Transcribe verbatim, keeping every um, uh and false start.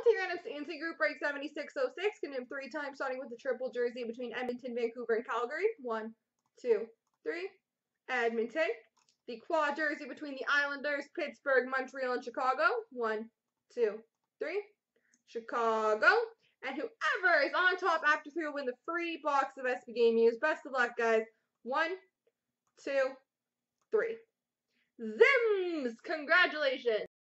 Multi Random C and C Group Break seventy-six oh six can name three times, starting with the triple jersey between Edmonton, Vancouver, and Calgary. One, two, three. Edmonton. The quad jersey between the Islanders, Pittsburgh, Montreal, and Chicago. One, two, three. Chicago. And whoever is on top after three will win the free box of S B Game News. Best of luck, guys. One, two, three. Zims! Congratulations!